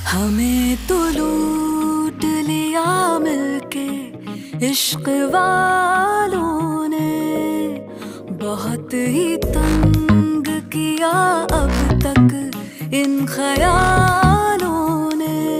हमें तो लूट लिया मिलके इश्क वालों ने, बहुत ही तंग किया अब तक इन ख्याल